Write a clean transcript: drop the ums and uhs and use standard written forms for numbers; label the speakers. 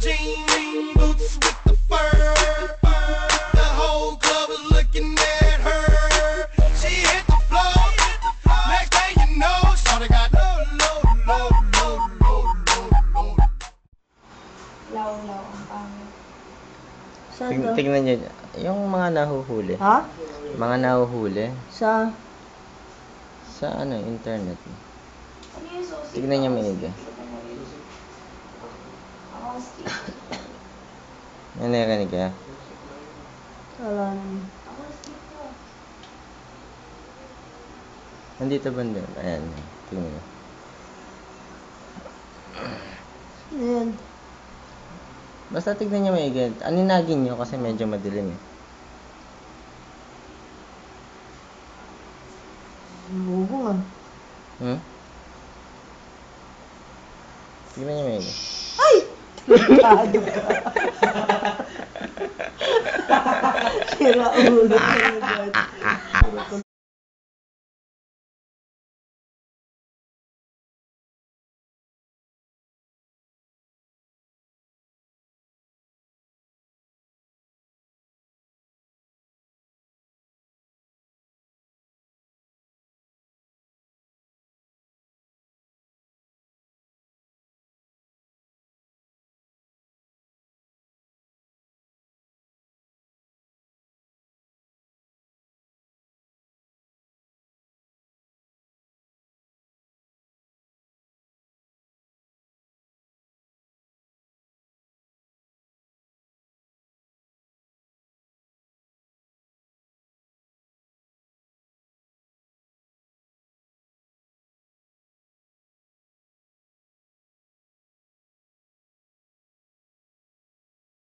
Speaker 1: jean boots with the fur. The whole club was looking at her. She hit the floor. Next thing you know, shorty got low.
Speaker 2: Law-law ang pangit.
Speaker 3: Saan to?
Speaker 4: Tingnan nyo, yung mga nahuhuli.
Speaker 3: Ha?
Speaker 4: Mga nahuhuli
Speaker 3: Sa?
Speaker 4: sa internet.
Speaker 2: Ano yung susi?
Speaker 4: Tignan niyo maigi. Narinig ka?
Speaker 3: Wala naman.
Speaker 4: Nandito banda. Ayan. Tingnan niyo.
Speaker 3: Ayan.
Speaker 4: Basta tignan niyo maigi. Aninagin niyo kasi medyo madilim eh.
Speaker 3: Bugo nga.
Speaker 4: Hmm? Tignan niyo maigi.
Speaker 3: Ay! Lutado ka. Sira ulo ka na dyan.